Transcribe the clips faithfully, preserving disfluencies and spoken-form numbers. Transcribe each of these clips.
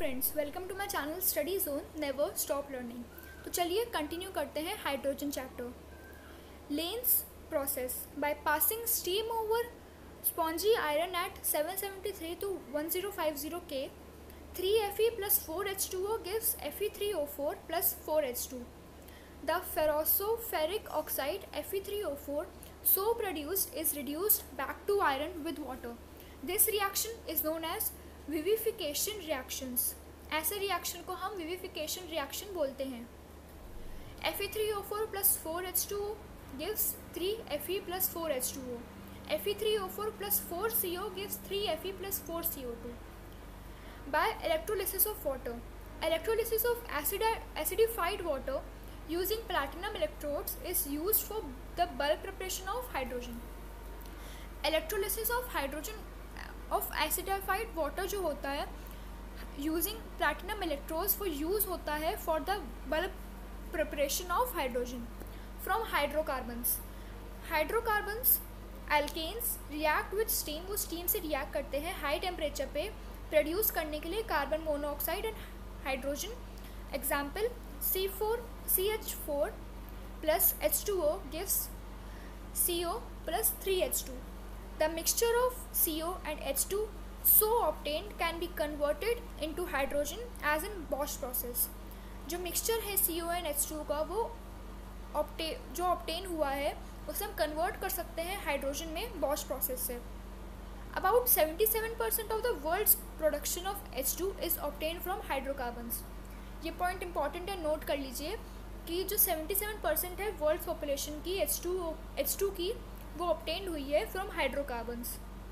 Friends, welcome to my channel study zone never stop learning. तो चलिए continue करते हैं hydrogen chapter. Lane's process by passing steam over spongy iron at seven seventy three to one zero five zero के, three F E plus four H two O gives F e three O four plus four H two. The ferroso-ferric oxide F e three O four so produced is reduced back to iron with water. This reaction is known as vivification reactions. ऐसे reaction को हम विविफिकेशन reaction बोलते हैं। F e three O four plus four H two O gives three F e plus four H two O. F e three O four plus four C O gives three F e plus four C O two. By electrolysis of water, electrolysis of acid acidified water using platinum electrodes is used for the bulk preparation of hydrogen. Electrolysis of hydrogen of acidified water जो होता है using platinum electrodes for use होता है for the bulk preparation of hydrogen from hydrocarbons. Hydrocarbons alkenes react with steam, वो steam से react करते हैं high temperature पे प्रोड्यूस करने के लिए carbon monoxide and hydrogen. Example C four C H four plus H two O gives C O plus three H two. The mixture of C O and H two so obtained can be converted into hydrogen as in Bosch process. जो mixture है C O and H two का वो ऑप्टे जो obtain हुआ है उसे हम convert कर सकते हैं हाइड्रोजन में Bosch प्रोसेस से। About seventy-seven percent of the world's production of H two is obtained from hydrocarbons. ये पॉइंट इंपॉर्टेंट है, नोट कर लीजिए कि जो seventy-seven percent है वर्ल्ड पॉपुलेशन की H two H two की वो obtained हुई है from hydrocarbons.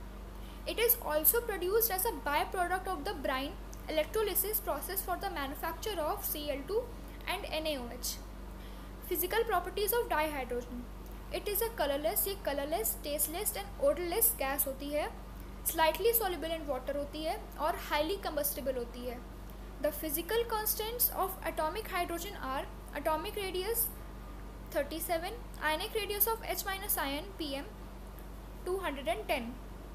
It is also produced as a byproduct of the brine electrolysis process for the manufacture of C L two and N A O H. Physical properties of dihydrogen. It is a colorless, ये colorless, tasteless and odorless gas होती है, slightly soluble in water होती है और highly combustible होती है. The physical constants of atomic hydrogen are atomic radius thirty-seven, ionic radius of H minus ion P M two hundred ten,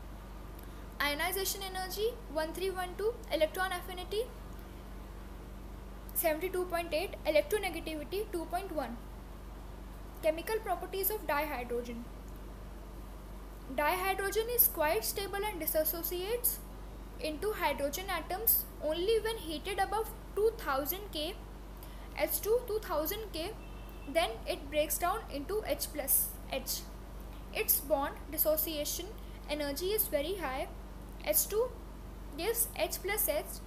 ionization energy one three one two, electron affinity seventy-two point eight, electronegativity two point one. Chemical properties of dihydrogen. Dihydrogen is quite stable and dissociates into hydrogen atoms only when heated above two thousand K, H two two thousand K. Then it breaks down into H plus H. Its bond dissociation energy is very high. H two gives H plus H.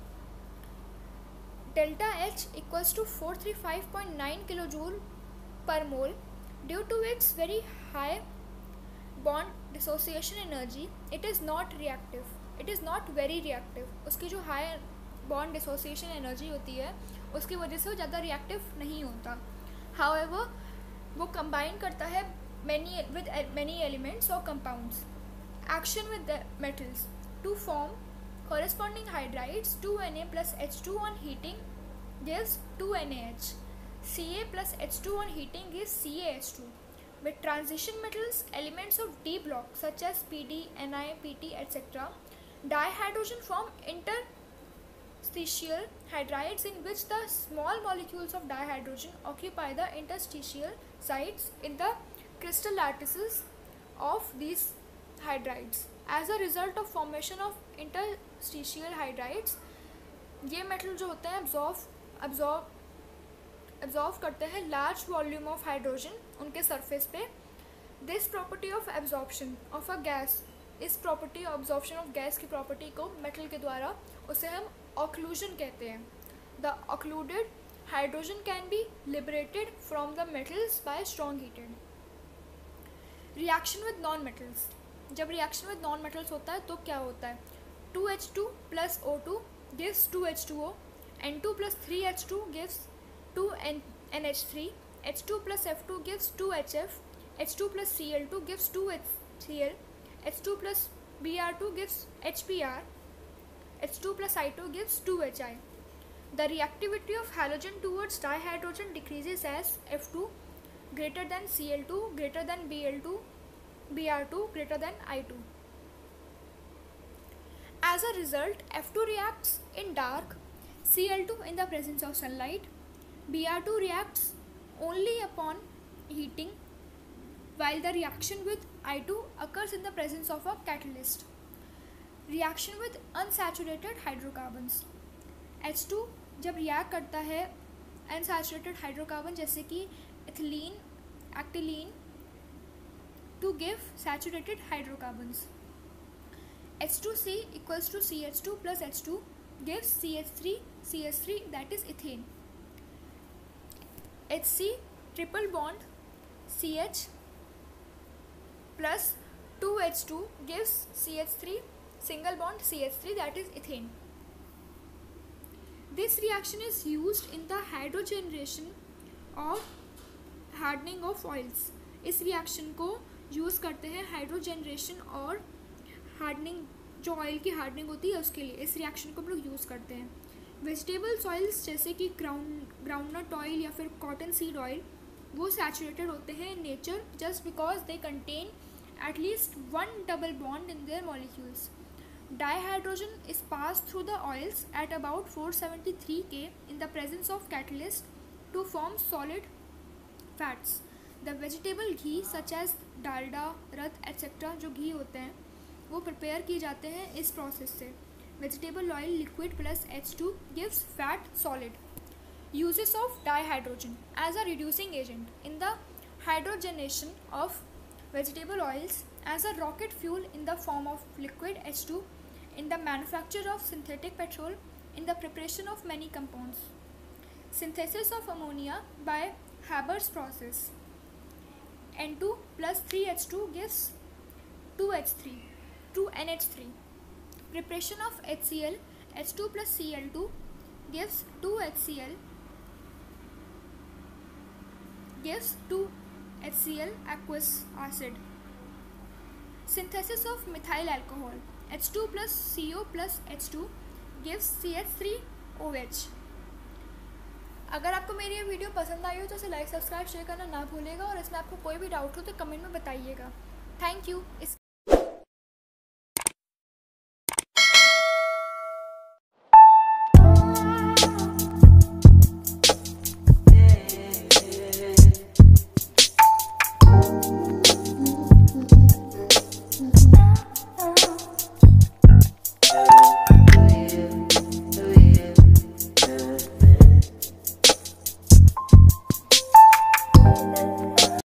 Delta H equals to four hundred thirty-five point nine kilojoule per mole. Due to its very high bond dissociation energy, it is not reactive. It is not very reactive. उसकी जो high bond dissociation energy होती है उसकी वजह से वो ज़्यादा reactive नहीं होता. However, वो combine करता है many with many elements or compounds. Action with the metals to form corresponding hydrides. two N A plus H two on heating gives two N A H. C A plus H two on heating gives C A H two. With transition metals, elements of D block such as P D, N I, P T, et cetera, dihydrogen form inter interstitial hydrides in which the small molecules of dihydrogen occupy the interstitial sites in the crystal lattices of these hydrides. As a result of formation of interstitial hydrides, ये metal जो होते हैं absorb absorb absorb करते हैं large volume of hydrogen उनके surface पे. This property of absorption of a gas, इस property absorption of gas की प्रॉपर्टी को मेटल के द्वारा उसे हम ऑक्लूजन कहते हैं. The occluded hydrogen can be liberated from the metals by strong heated. Reaction with non metals. जब रिएक्शन विद नॉन मेटल्स होता है तो क्या होता है? Two H two plus O two gives two H two O, N two plus three H two gives two N N H three, H two plus F two gives two H F, H two plus C L two gives two H C L, H two plus B R two gives H P R, H two plus I two gives two H I. The reactivity of halogen towards dihydrogen decreases as F two greater than C L two greater than B L two, B R two greater than I two. As a result, F two reacts in dark C L two in the presence of sunlight. B R two reacts only upon heating, while the reaction with I two occurs in the presence of a catalyst. Reaction with unsaturated hydrocarbons. H two जब react करता है unsaturated hydrocarbon जैसे कि ethylene, acetylene, to give saturated hydrocarbons. H two C equals to C H two plus H two gives C H three C H three, that is ethane. Hc triple bond C H plus two H two gives C H three single bond C H three, that is ethane. This reaction is used in the hydrogenation of hardening of oils. इस रिएक्शन को use करते हैं हाइड्रोजनरेशन और hardening, जो oil की hardening होती है उसके लिए इस रिएक्शन को हम लोग यूज़ करते हैं. वेजिटेबल ऑयल्स जैसे कि ग्राउंड ग्राउंडनट ऑयल या फिर कॉटन सीड ऑयल वो सैचुरेटेड होते हैं in nature just because they contain at least one double bond in their molecules. Dihydrogen is passed through the oils at about four seventy-three K in the presence of catalyst to form solid fats. The vegetable ghee such as Dalda, Rath etcetera जो घी होते हैं वो prepare किए जाते हैं इस process से. Vegetable oil liquid plus H two gives fat solid. Uses of dihydrogen as a reducing agent in the hydrogenation of vegetable oils, as a rocket fuel in the form of liquid H two, in the manufacture of synthetic petrol, in the preparation of many compounds. Synthesis of ammonia by Haber's process. N two plus three H two gives two H three, two N H three. Preparation of HCl, H two plus C L two gives two HCl, gives two HCl aqueous acid. Synthesis of methyl alcohol, H two plus C O plus H two gives C H three O H. अगर आपको मेरी ये video पसंद आई हो तो इसे like, subscribe, share करना ना भूलिएगा और इसमें आपको कोई भी डाउट हो तो कमेंट में बताइएगा. Thank you. इस